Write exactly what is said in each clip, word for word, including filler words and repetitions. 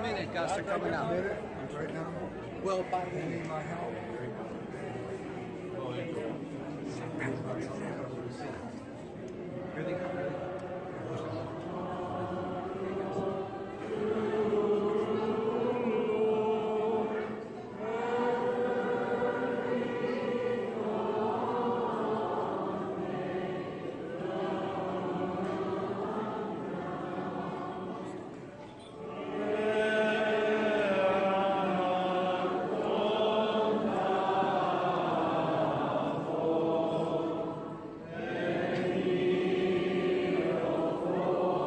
minute, Gus. They're coming out. Right now? Well, by You need my help? Here they come. Amen.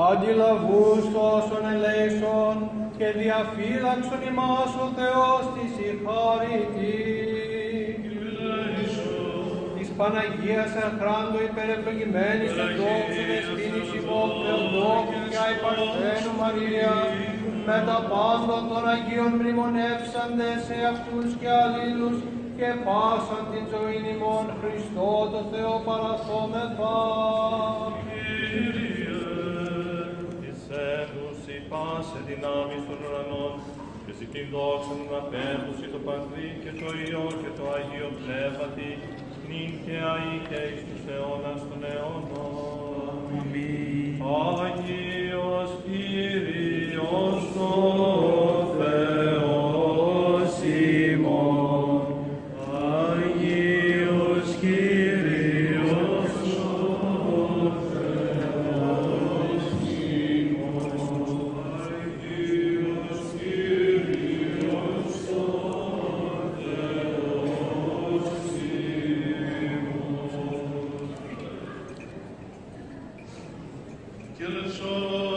αντιλαβούς τόσων ελέησον και διαφύλαξον ημάς ο Θεός της η χάρητη. Της Παναγίας Αχράντου υπερευλογημένης εν δόξου δεσπίνης ημών Θεοτόκου και αϊπαρθένου Μαρία, με τα πάντων των Αγίων μνημονεύσαντες σε αυτούς και αλλήλους και πάσαν την ζωήν ημών Χριστό το Θεό παραθόμεθα. Εισέλουσι πάσε δυνάμεις των ουρανών, και εσύ την δόξα να απέμπτωση το Πατρί και το Υιό και το Αγίο Πνεύματι, νυν και αεί και εις τους αιώνας των αιώνων. Αμήν. Άγιος Κύριος ο Θεός ημών, Άγιος Κύριος ο Θεός ημών, Άγιος Κύριος ο Θεός ημών. Και λεσόν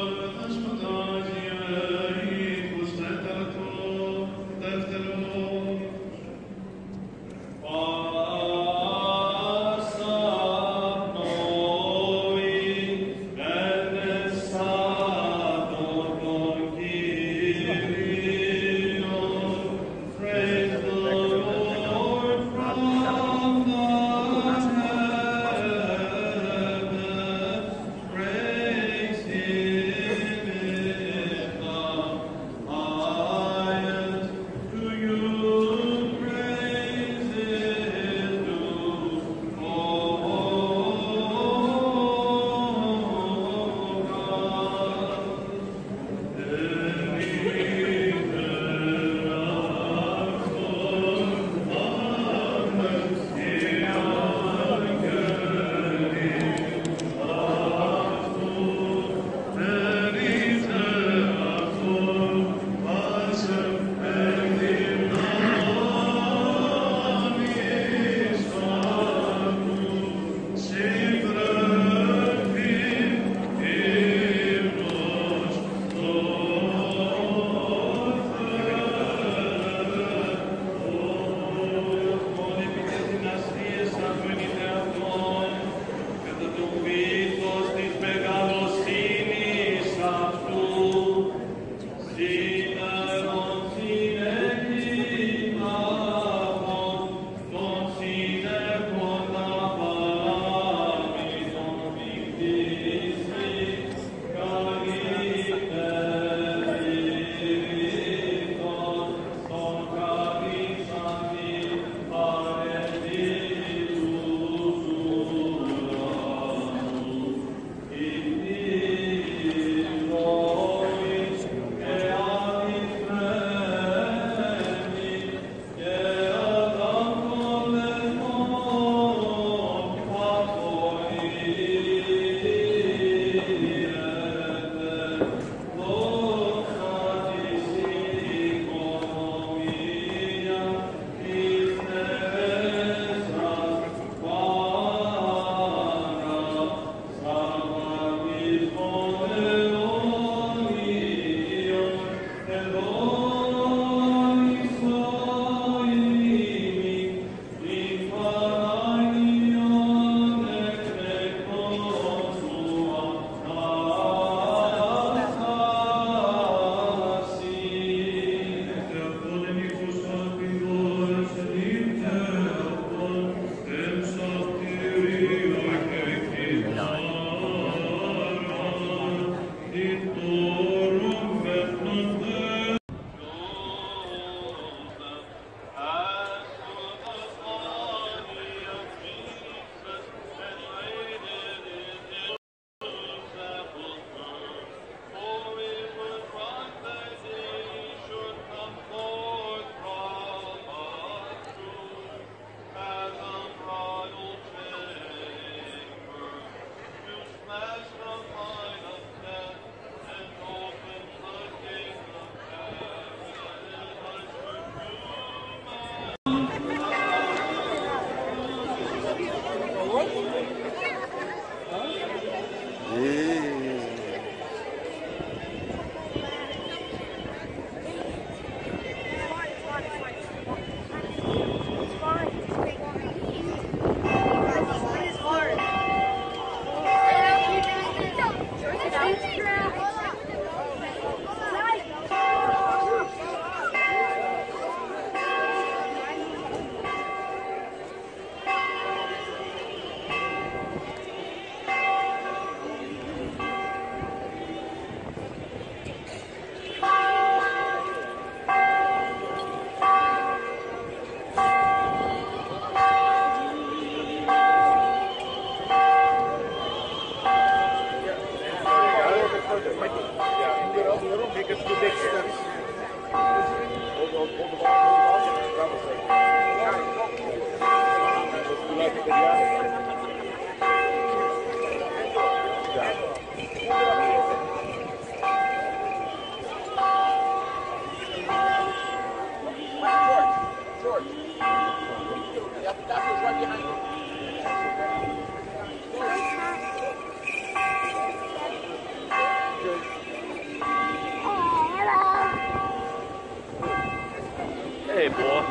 på.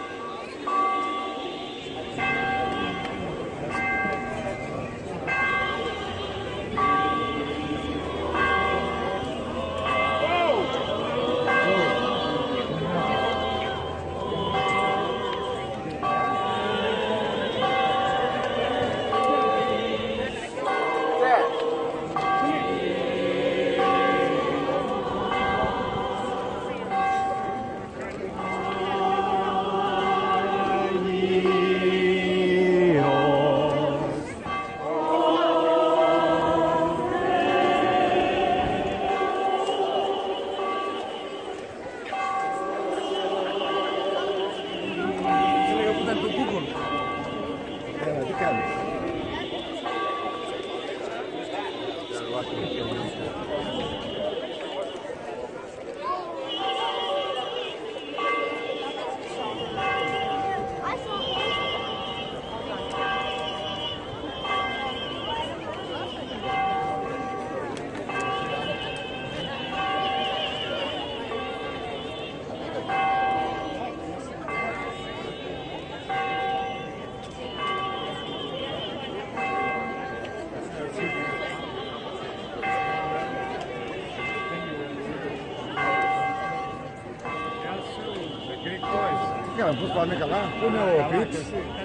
Πώς πάνε καλά, πού είναι ο Πιτς?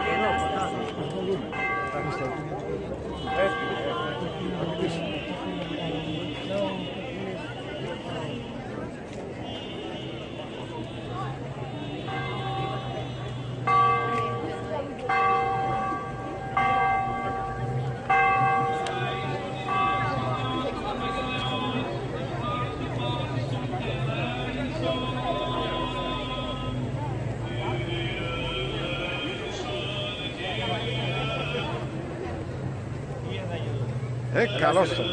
Ε, καλώς το.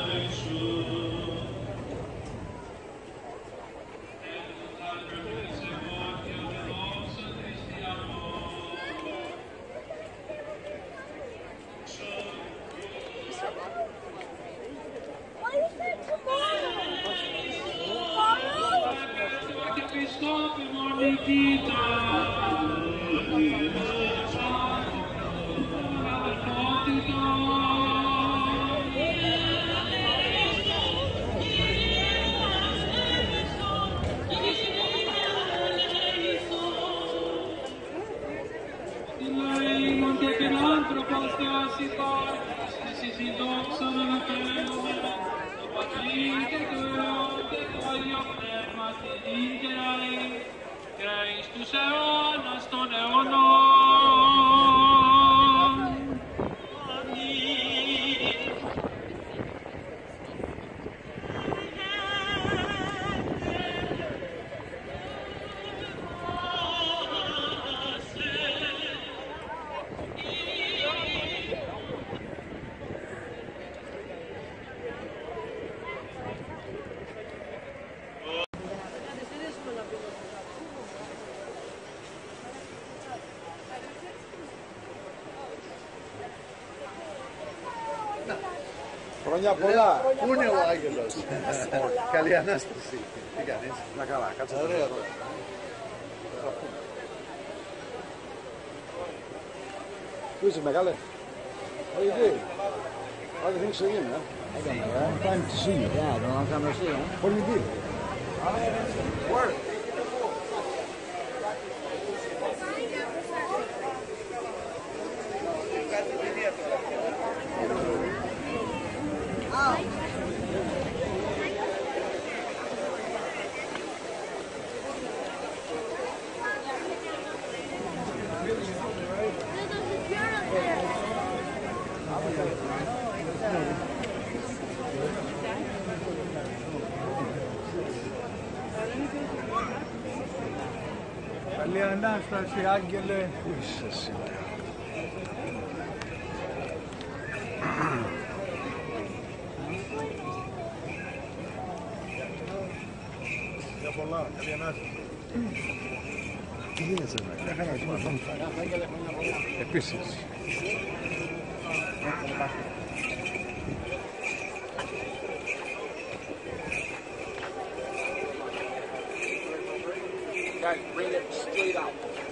Χρόνια πολλά. Πού είναι ο Άγγελος? Καλή Ανάσταση. Τι κάνεις? Να καλά, κάτσε. Ωραία τώρα. Πού είσαι μεγάλε? How you doing? How do things are in, huh? I'm fine to see you. Yeah, don't want to come to see you. What do you do? Work. Καλή Ανάσταση, Άγγελε. Πού είσαι σήμερα? Για πολλά, καλή Ανάσταση. Τι γίνεσαι, μια χαρά, τι μας. Επίσης. Bring it straight out.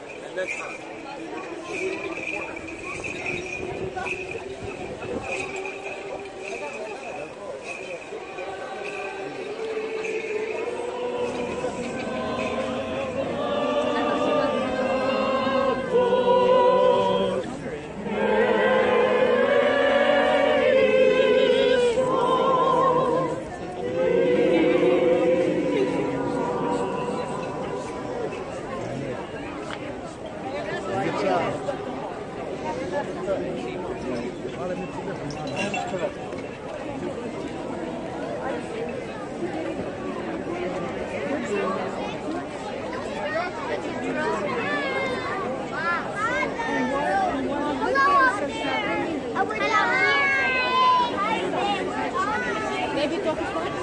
Maybe talk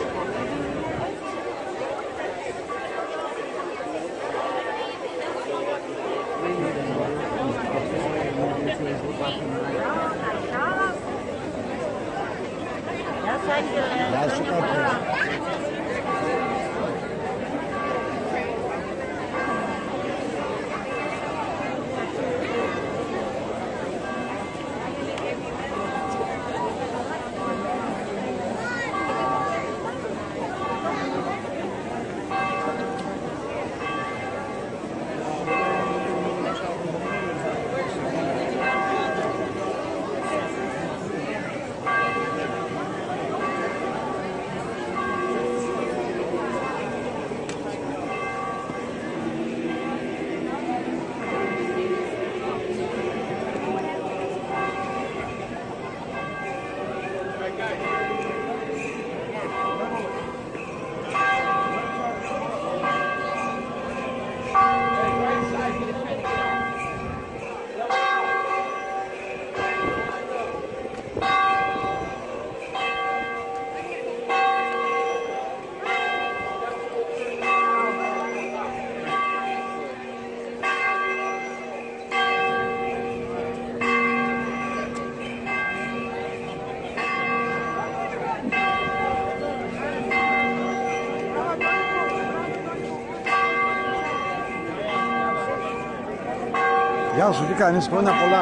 Γεια σου, τι κάνεις, χρόνια πολλά.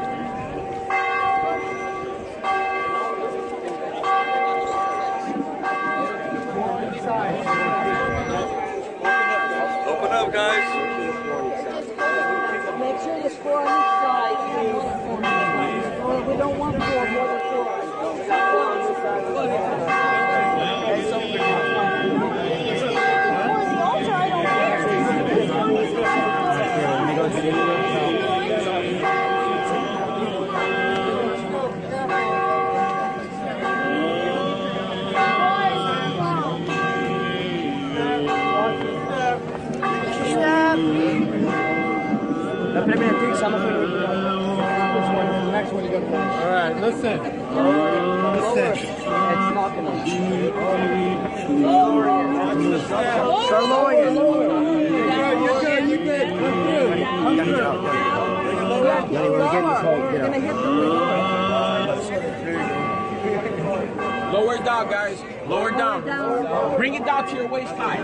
Open up, guys. Make sure you score on each side. Or we don't want four, more than four. La première trick, ça m'a fait le next one you got to All right, listen. Listen. It's not gonna. Start lowering it. You're good, you're good. Come through. Come through. We're getting this whole, you know. Lower it down, guys. Lower it down. Bring it down to your waist high.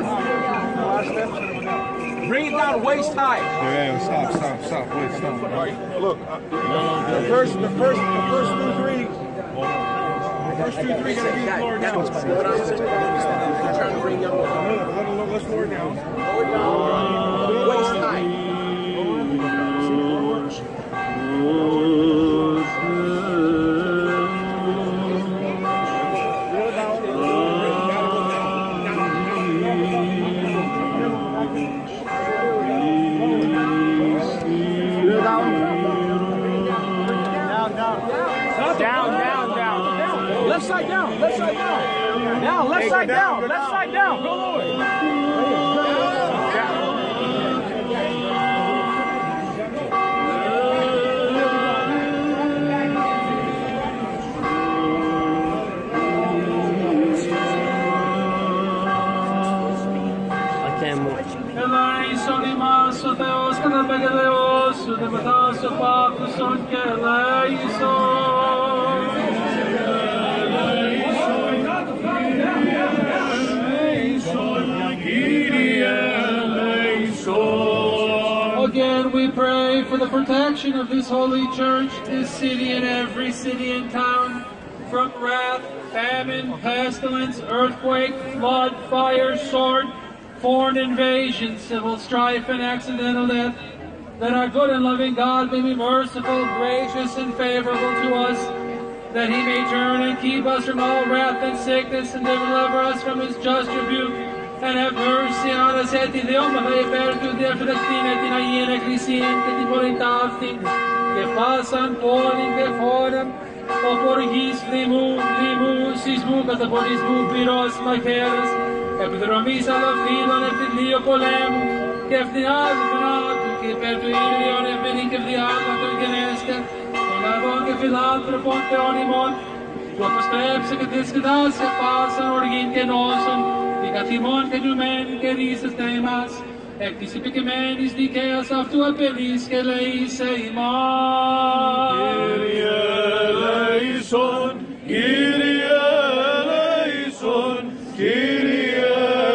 Bring it down waist high. Yeah, stop, stop, stop, wait, stop. All right, look, uh, the first, the first, the first two, three, the first two, three gonna be lower down. I'm trying to bring you up. Let's lower down. Lower down. Waist high. Down, down, down, down. Left side down. Left side down. Down. Left side down. Left side down. Go lower. Ελέησον ο Θεός και τα πεγεδεός σου, δε μετά σου πάθουσον και ελέησον. Again, we pray for the protection of this holy church, this city and every city and town, from wrath, famine, pestilence, earthquake, flood, fire, sword, foreign invasion, civil strife, and accidental death, that our good and loving God may be merciful, gracious, and favorable to us, that he may turn and keep us from all wrath and sickness, and deliver us from his just rebuke, and have mercy on us, et idioma me perdu deflectine tin aiene Christien, que ti volitafti, que pasan polin, que οργής λοιμού, λοιμού, σεισμού, καταπονισμού, πυρός, μαχαίρας, επιδρομής αλαφήνων, ευθυλίου πολέμου, και ευθυνάδου θανάτου, και υπέρ του ήλιον ευμενή και διάλματον γενέστε, των λαδών και φιλάνθρωπων θεών ημών, που αποστρέψε και διασκεδάσε πάσαν οργήν και νόσον, η καθημών και νιουμέν και ρίσαστε εμάς, εκ της υπηκεμένης δικαίας αυτού απελείς και λαΐσε ημάς. Κύριε ελέησον, Κύριε ελέησον, Κύριε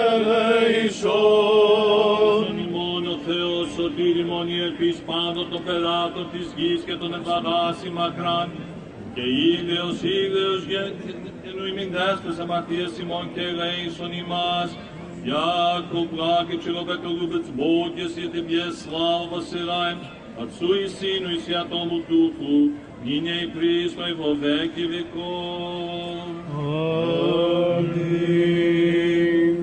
ελέησον. Ημών ο Θεός σωτήρ ημών η ελπίς πάντων των πελάτων της γης και των εφαγάσι μακράν, και ήλαιος, ήλαιος γενουημιντές τες αμαρτίες ημών και ελέησον ημάς. Яко благ и человеколюбец Бог, если тебе славу посылаем, Отцу и Сыну и Святому Духу, ныне и присно и во веки веков. Аминь.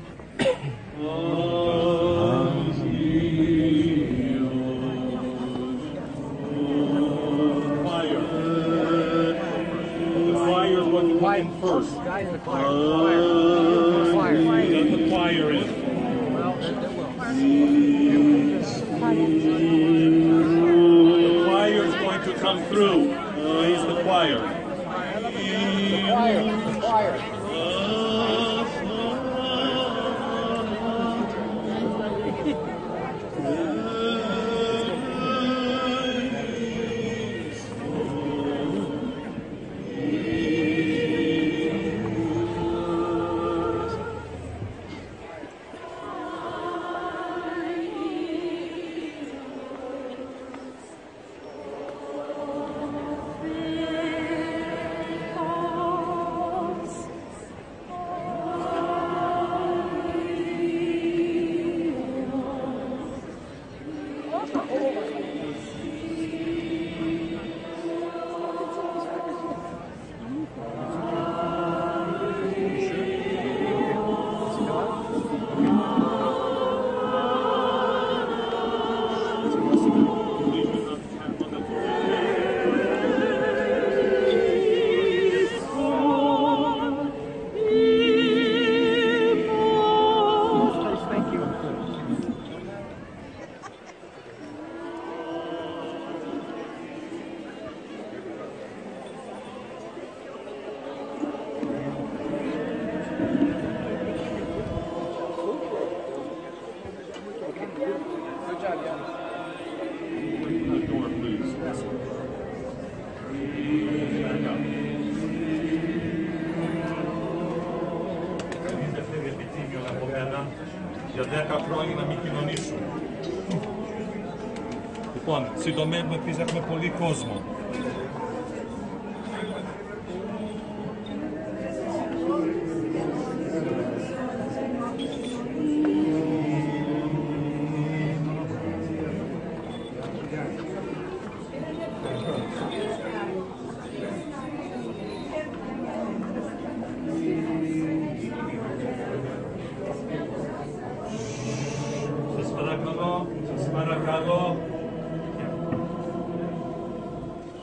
Fire. The fire is what you put in first. Guys, the fire. The fire. Then the choir in. The choir is going to come through. Raise the choir. The choir. The choir. Για δέκα χρόνια να μην κοινωνήσουν. Λοιπόν, συντομεύουμε επίσης, έχουμε πολύ κόσμο. Σας παρακαλώ, σας παρακαλώ.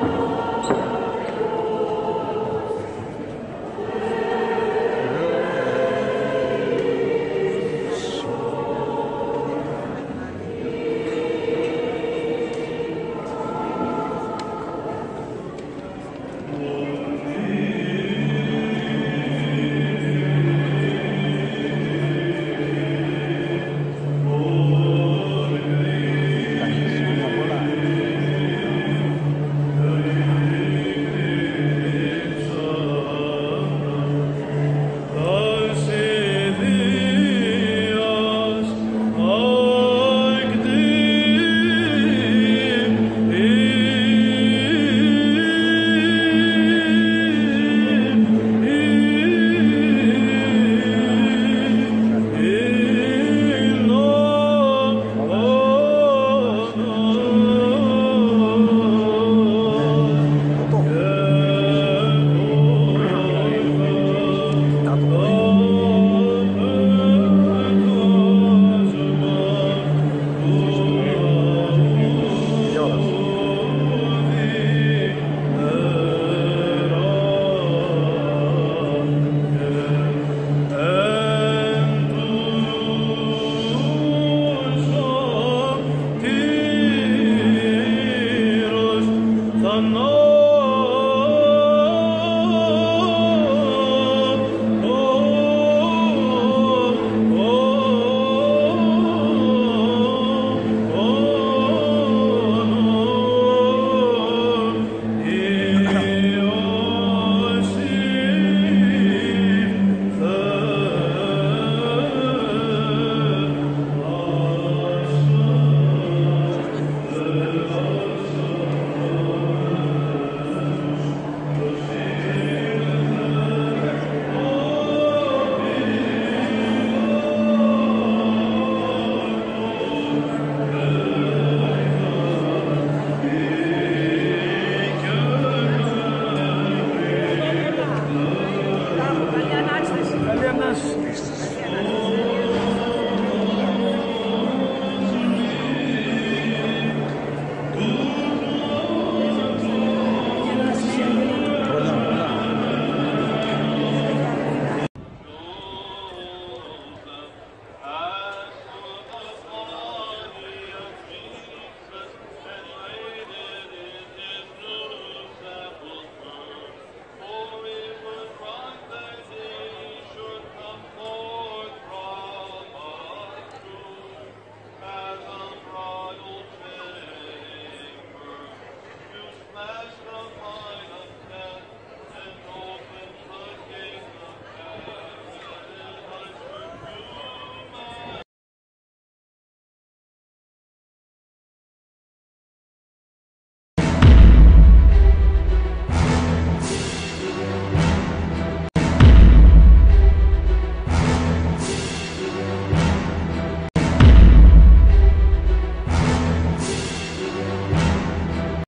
Amen.